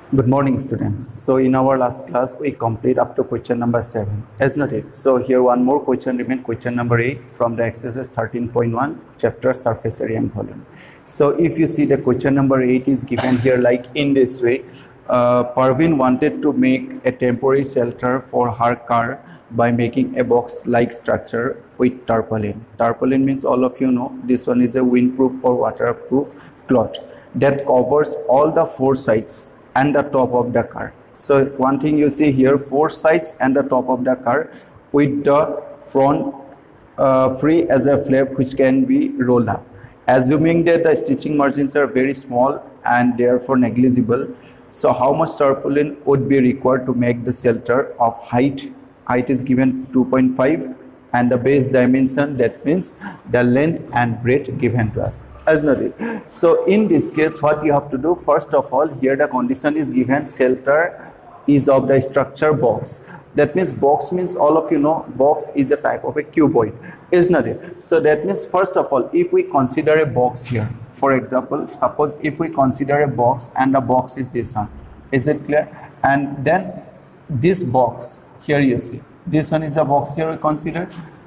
Good morning, students. So in our last class, we complete up to question number 7, isn't it? So here one more question remains, question number 8 from the exercise 13.1, chapter surface area and volume. So if you see the question number 8 is given here like in this way. Parveen wanted to make a temporary shelter for her car by making a box-like structure with tarpaulin. Tarpaulin means, all of you know, this one is a windproof or waterproof cloth that covers all the 4 sides and the top of the car. So one thing you see here, 4 sides and the top of the car with the front free as a flap which can be rolled up. Assuming that the stitching margins are very small and therefore negligible, so how much tarpaulin would be required to make the shelter of height? Height is given 2.5 and the base dimension, that means the length and breadth given to us. So in this case, what you have to do, first of all, here the condition is given, shelter is of the structure box. That means box means, all of you know, box is a type of a cuboid, isn't it? So that means, first of all, if we consider a box here, for example, suppose if we consider a box and the box is this one, is it clear? And then this box here, you see, this one is the box here we consider.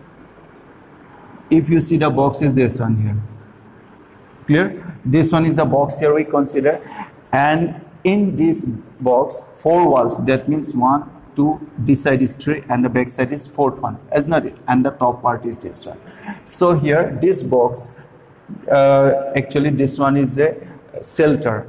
If you see, the box is this one here. Clear? This one is the box here we consider, and in this box 4 walls, that means 1, 2, this side is 3 and the back side is 4th one, isn't it? And the top part is this one. So here this box, actually this one is a shelter,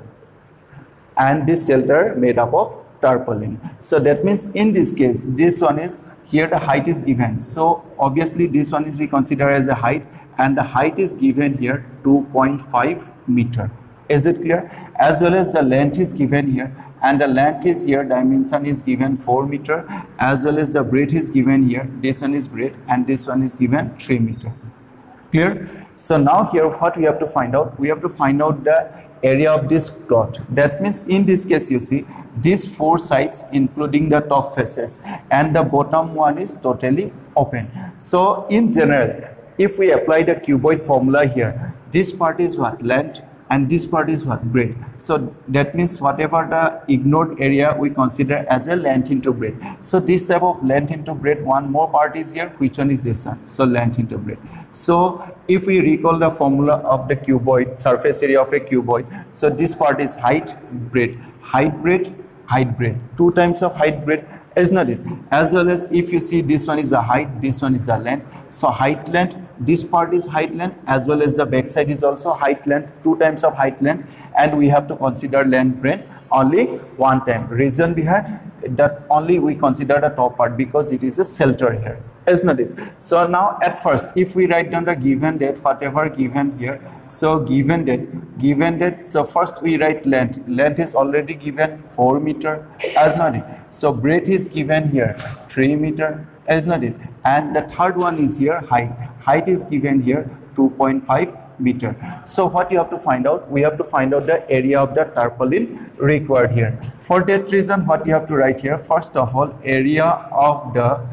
and this shelter made up of tarpaulin. So that means in this case, this one is, here the height is given, so obviously this one is we consider as a height, and the height is given here 2.5 meter. Is it clear? As well as the length is given here, and the length is here, dimension is given 4 meter, as well as the breadth is given here, this one is breadth and this one is given 3 meter. Clear? So now here what we have to find out, we have to find out the area of this cloth. That means in this case, you see, these 4 sides including the top faces and the bottom one is totally open. So in general, if we apply the cuboid formula here, this part is what? Length, and this part is what? Breadth. So that means whatever the ignored area we consider as a length into breadth. So this type of length into breadth, one more part is here. Which one is this one? So length into breadth. So if we recall the formula of the cuboid, surface area of a cuboid, so this part is height, breadth, height, breadth, height, breadth, 2 times of height, breadth, isn't it? As well as if you see, this one is the height, this one is the length. So height, length, this part is height, length, as well as the back side is also height, length, 2 times of height, length, and we have to consider length, breadth only 1 time. Reason behind that, only we consider the top part because it is a shelter here, isn't it? So now at first, if we write down the given date, whatever given here, so given date, so first we write length. Length is already given 4 meter, isn't it? So breadth is given here 3 meter, isn't it? And the third one is here height. Height is given here 2.5 meter. So what you have to find out, we have to find out the area of the tarpaulin required here. For that reason, what you have to write here, first of all, area of the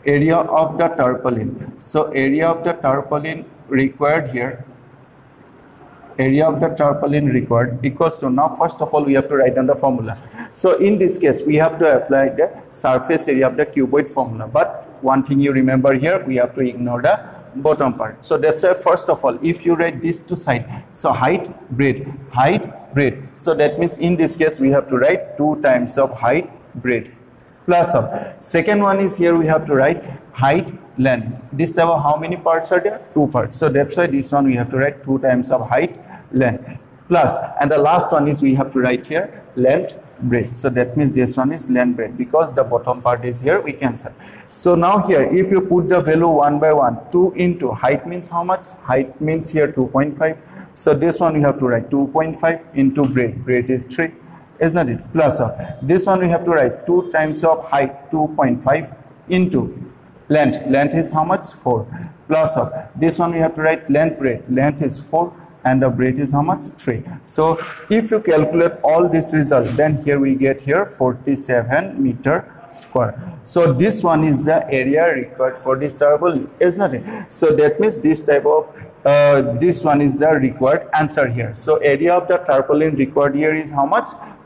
tarpaulin. So area of the tarpaulin required here, area of the tarpaulin required equals to, now first of all we have to write down the formula. So in this case we have to apply the surface area of the cuboid formula, but one thing you remember here, we have to ignore the bottom part. So that's why first of all, if you write these 2 sides, so height, breadth, so that means in this case we have to write 2 times of height, breadth, plus of second one is here we have to write height, length. This type of how many parts are there? 2 parts. So that's why this one we have to write 2 times of height, length, plus, and the last one is we have to write here length, breadth. So that means this one is length, breadth, because the bottom part is here we cancel. So now here if you put the value 1 by 1, 2 into height means how much? Height means here 2.5. So this one we have to write 2.5 into breadth. Breadth is 3, isn't it? Plus this one we have to write 2 times of height, 2.5 into length. Length is how much? 4. Plus this one we have to write length, breadth. Length is 4 and the breadth is how much? 3. So if you calculate all this result, then here we get here 47 meter square. So this one is the area required for this tarpaulin, isn't it? So that means this type of this one is the required answer here. So area of the tarpaulin required here is how much?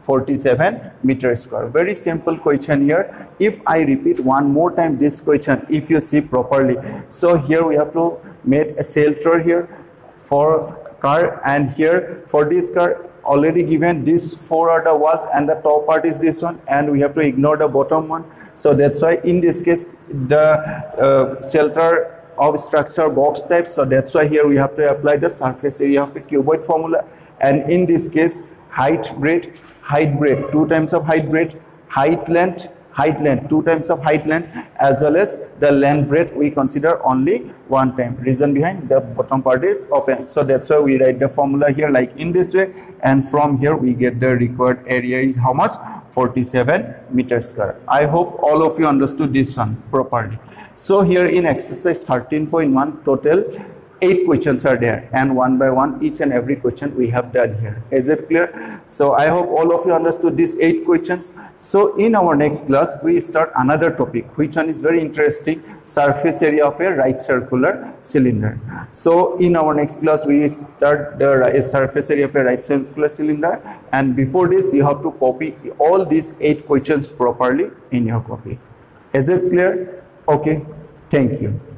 47 meter square. Very simple question here. If I repeat one more time this question, if you see properly, so here we have to make a shelter here for car, and here for this car already given these four are the walls and the top part is this one, and we have to ignore the bottom one. So that's why in this case the shelter of structure box type, so that's why here we have to apply the surface area of a cuboid formula. And in this case height breadth, 2 times of height breadth, height length, 2 times of height length, as well as the length breadth we consider only one time. Reason behind the bottom part is open, so that's why we write the formula here like in this way, and from here we get the required area is how much? 47 meter square. I hope all of you understood this one properly. So here in exercise 13.1 total 8 questions are there, and one by one each and every question we have done here. Is it clear? So I hope all of you understood these 8 questions. So in our next class we start another topic, which one is very interesting, surface area of a right circular cylinder. So in our next class we start the surface area of a right circular cylinder, and before this you have to copy all these 8 questions properly in your copy. Is it clear? Okay, thank you.